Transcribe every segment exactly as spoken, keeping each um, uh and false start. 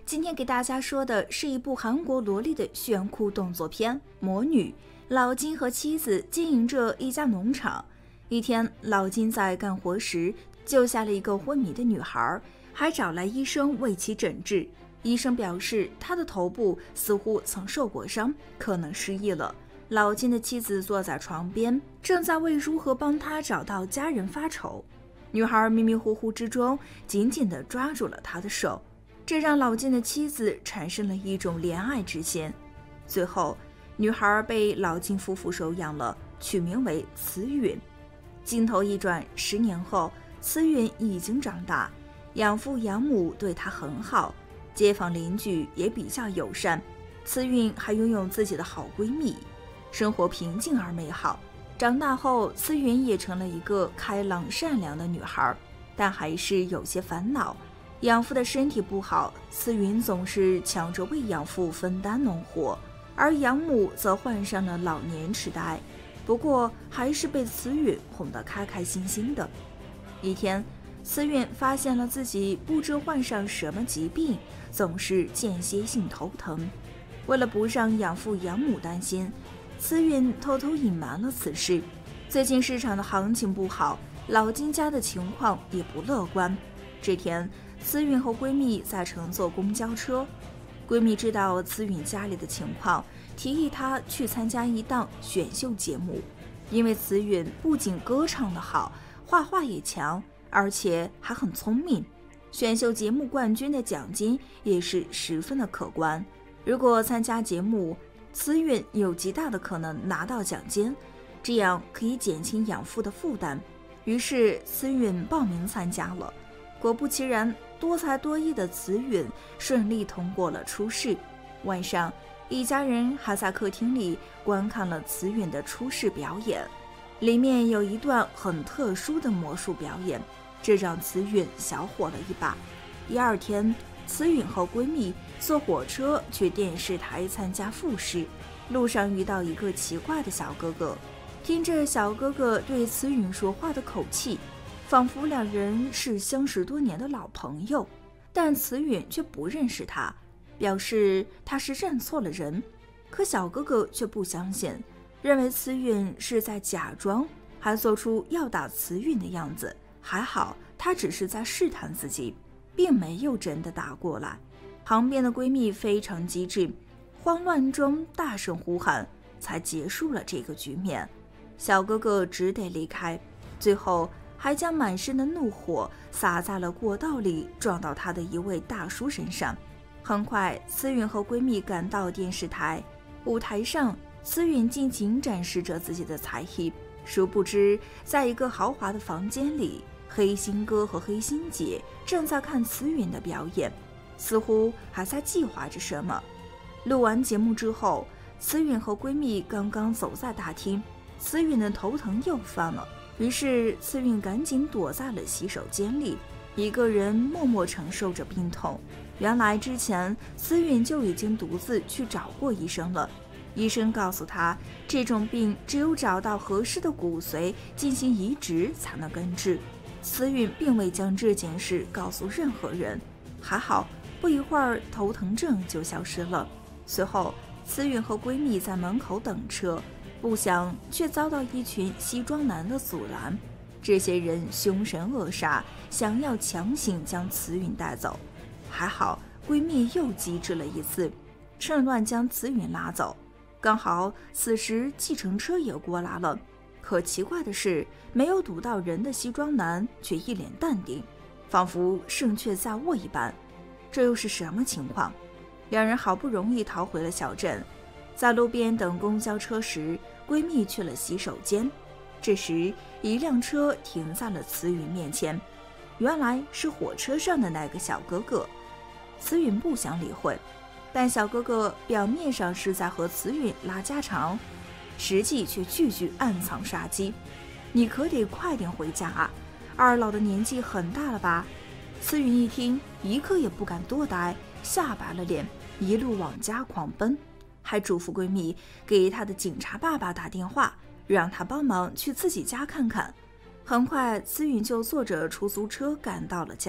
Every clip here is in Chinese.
今天给大家说的是一部韩国萝莉的炫酷动作片《魔女》。老金和妻子经营着一家农场。一天，老金在干活时救下了一个昏迷的女孩，还找来医生为其诊治。医生表示，她的头部似乎曾受过伤，可能失忆了。老金的妻子坐在床边，正在为如何帮他找到家人发愁。女孩迷迷糊糊之中紧紧地抓住了他的手，这让老金的妻子产生了一种怜爱之心。最后，女孩被老金夫妇收养了，取名为慈允。镜头一转，十年后，慈允已经长大，养父养母对她很好，街坊邻居也比较友善。慈允还拥有自己的好闺蜜，生活平静而美好。长大后，慈允也成了一个开朗善良的女孩，但还是有些烦恼。养父的身体不好，慈允总是抢着为养父分担农活，而养母则患上了老年痴呆。不过还是被慈允哄得开开心心的。一天，慈允发现了自己不知患上什么疾病，总是间歇性头疼。为了不让养父养母担心，慈允偷偷隐瞒了此事。最近市场的行情不好，老金家的情况也不乐观。这天，慈允和闺蜜在乘坐公交车，闺蜜知道慈允家里的情况，提议她去参加一档选秀节目。因为慈允不仅歌唱得好，画画也强，而且还很聪明，选秀节目冠军的奖金也是十分的可观。如果参加节目，慈允有极大的可能拿到奖金，这样可以减轻养父的负担。于是慈允报名参加了。果不其然，多才多艺的慈允顺利通过了初试。晚上，一家人还在客厅里观看了慈允的初试表演，里面有一段很特殊的魔术表演，这让慈允小火了一把。第二天，慈允和闺蜜坐火车去电视台参加复试，路上遇到一个奇怪的小哥哥，听着小哥哥对慈允说话的口气，仿佛两人是相识多年的老朋友，但慈允却不认识他，表示他是认错了人。可小哥哥却不相信，认为慈允是在假装，还做出要打慈允的样子。还好他只是在试探自己，并没有真的打过来。旁边的闺蜜非常机智，慌乱中大声呼喊，才结束了这个局面。小哥哥只得离开，最后还将满身的怒火洒在了过道里，撞到他的一位大叔身上。很快，慈允和闺蜜赶到电视台，舞台上，慈允尽情展示着自己的才艺。殊不知，在一个豪华的房间里，黑心哥和黑心姐正在看慈允的表演，似乎还在计划着什么。录完节目之后，慈允和闺蜜刚刚走在大厅，慈允的头疼又犯了，于是慈允赶紧躲在了洗手间里，一个人默默承受着病痛。原来之前慈允就已经独自去找过医生了，医生告诉她，这种病只有找到合适的骨髓进行移植才能根治。慈允并未将这件事告诉任何人，还好不一会儿头疼症就消失了。随后慈允和闺蜜在门口等车，不想却遭到一群西装男的阻拦。这些人凶神恶煞，想要强行将慈允带走。还好闺蜜又机智了一次，趁乱将慈允拉走。刚好此时计程车也过来了，可奇怪的是，没有堵到人的西装男却一脸淡定，仿佛胜券在握一般。这又是什么情况？两人好不容易逃回了小镇，在路边等公交车时，闺蜜去了洗手间。这时一辆车停在了慈允面前，原来是火车上的那个小哥哥。慈允不想理会，但小哥哥表面上是在和慈允拉家常，实际却句句暗藏杀机。你可得快点回家啊，二老的年纪很大了吧？慈允一听，一刻也不敢多待，吓白了脸，一路往家狂奔，还嘱咐闺蜜给她的警察爸爸打电话，让他帮忙去自己家看看。很快，慈允就坐着出租车赶到了家。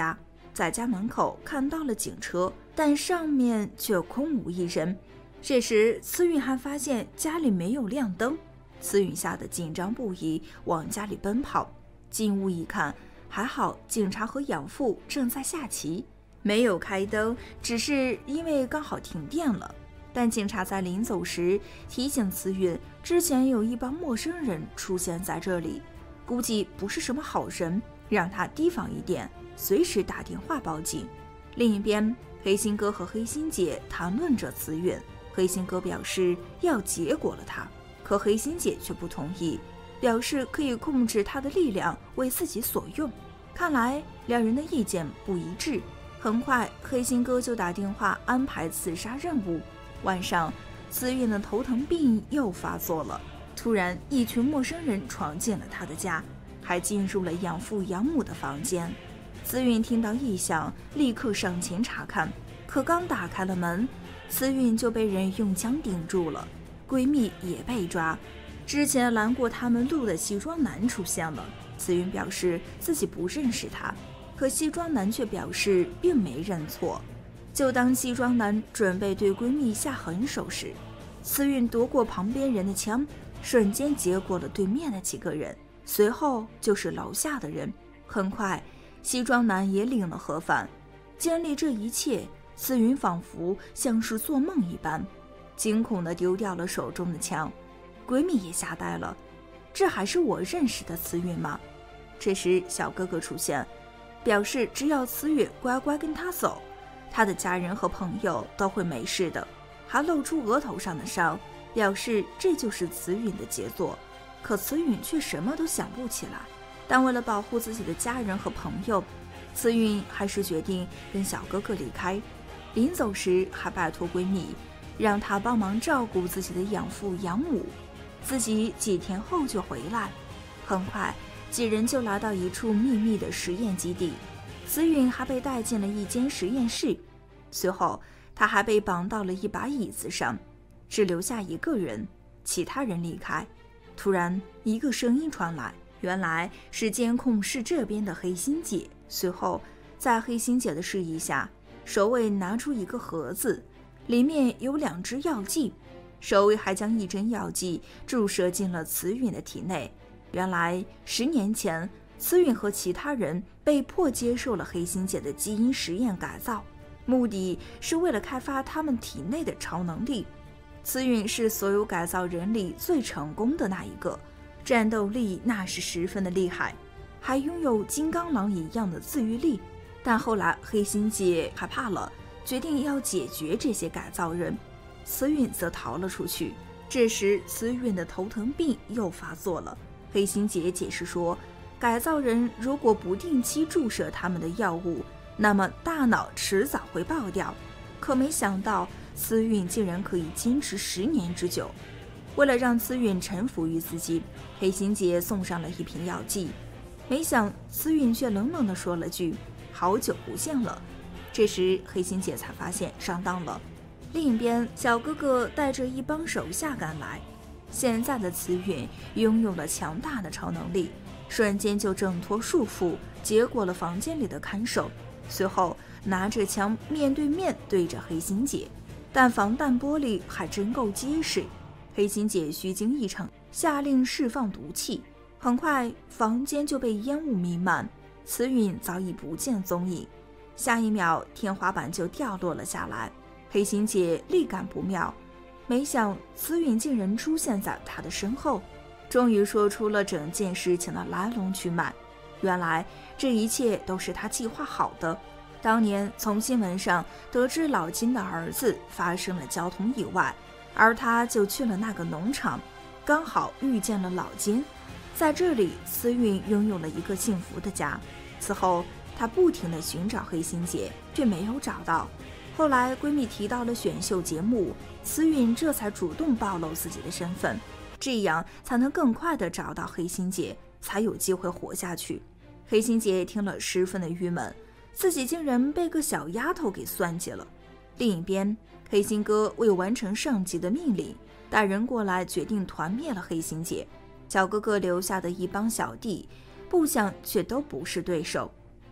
在家门口看到了警车，但上面却空无一人。这时慈允还发现家里没有亮灯，慈允吓得紧张不已，往家里奔跑。进屋一看，还好警察和养父正在下棋，没有开灯，只是因为刚好停电了。但警察在临走时提醒慈允，之前有一帮陌生人出现在这里，估计不是什么好人，让他提防一点，随时打电话报警。另一边，黑心哥和黑心姐谈论着慈允，黑心哥表示要结果了他，可黑心姐却不同意，表示可以控制他的力量为自己所用。看来两人的意见不一致，很快黑心哥就打电话安排刺杀任务。晚上，慈允的头疼病又发作了，突然一群陌生人闯进了他的家，还进入了养父养母的房间。慈允听到异响，立刻上前查看，可刚打开了门，慈允就被人用枪顶住了，闺蜜也被抓。之前拦过他们路的西装男出现了，慈允表示自己不认识他，可西装男却表示并没认错。就当西装男准备对闺蜜下狠手时，慈允夺过旁边人的枪，瞬间结果了对面的几个人，随后就是楼下的人。很快西装男也领了盒饭。经历这一切，慈允仿佛像是做梦一般，惊恐地丢掉了手中的枪。闺蜜也吓呆了，这还是我认识的慈允吗？这时小哥哥出现，表示只要慈允乖乖跟他走，他的家人和朋友都会没事的，还露出额头上的伤，表示这就是慈允的杰作。可慈允却什么都想不起来，但为了保护自己的家人和朋友，慈允还是决定跟小哥哥离开。临走时还拜托闺蜜，让她帮忙照顾自己的养父养母，自己几天后就回来。很快几人就来到一处秘密的实验基地，慈允还被带进了一间实验室，随后她还被绑到了一把椅子上，只留下一个人，其他人离开。突然一个声音传来，原来是监控室这边的黑心姐。随后在黑心姐的示意下，守卫拿出一个盒子，里面有两支药剂，守卫还将一针药剂注射进了慈允的体内。原来十年前慈允和其他人被迫接受了黑心姐的基因实验改造，目的是为了开发他们体内的超能力。慈允是所有改造人里最成功的那一个，战斗力那是十分的厉害，还拥有金刚狼一样的自愈力。但后来黑心姐害怕了，决定要解决这些改造人，慈允则逃了出去。这时慈允的头疼病又发作了，黑心姐解释说，改造人如果不定期注射他们的药物，那么大脑迟早会爆掉。可没想到慈允竟然可以坚持十年之久。为了让慈允臣服于自己，黑心姐送上了一瓶药剂，没想慈允却冷冷地说了句好久不见了。这时黑心姐才发现上当了。另一边，小哥哥带着一帮手下赶来，现在的慈允拥有了强大的超能力，瞬间就挣脱束缚，结果了房间里的看守，随后拿着枪面对面对着黑心姐，但防弹玻璃还真够结实。黑心姐虚惊一场，下令释放毒气，很快房间就被烟雾弥漫，慈允早已不见踪影。下一秒天花板就掉落了下来，黑心姐立感不妙，没想慈允竟然出现在她的身后，终于说出了整件事情的来龙去脉。原来这一切都是她计划好的。当年从新闻上得知老金的儿子发生了交通意外，而他就去了那个农场，刚好遇见了老金。在这里慈允拥有了一个幸福的家。此后她不停地寻找黑心姐，却没有找到。后来闺蜜提到了选秀节目，慈允这才主动暴露自己的身份，这样才能更快地找到黑心姐，才有机会活下去。黑心姐听了十分的郁闷，自己竟然被个小丫头给算计了。另一边，黑心哥为完成上级的命令，带人过来决定团灭了黑心姐。小哥哥留下的一帮小弟，不想却都不是对手。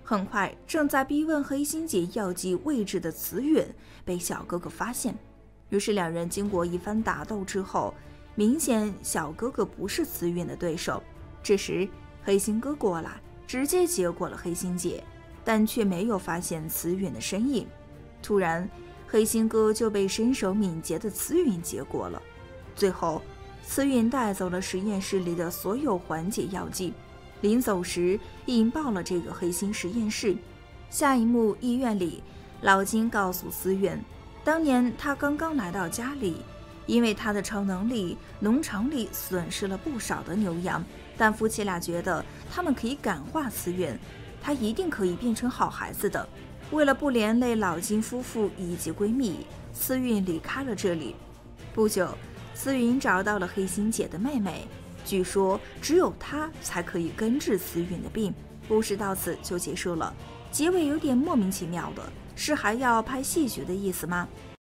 很快，正在逼问黑心姐药剂位置的慈允被小哥哥发现，于是两人经过一番打斗之后，明显小哥哥不是慈允的对手。这时黑心哥过来，直接接过了黑心姐，但却没有发现慈允的身影。突然，黑心哥就被身手敏捷的慈允接过了。最后，慈允带走了实验室里的所有缓解药剂，临走时引爆了这个黑心实验室。下一幕，医院里，老金告诉慈允，当年他刚刚来到家里，因为他的超能力，农场里损失了不少的牛羊，但夫妻俩觉得他们可以感化慈允，他一定可以变成好孩子的。为了不连累老金夫妇以及闺蜜，慈允离开了这里。不久，慈允找到了黑心姐的妹妹，据说只有她才可以根治慈允的病。故事到此就结束了，结尾有点莫名其妙的，是还要拍戏剧的意思吗？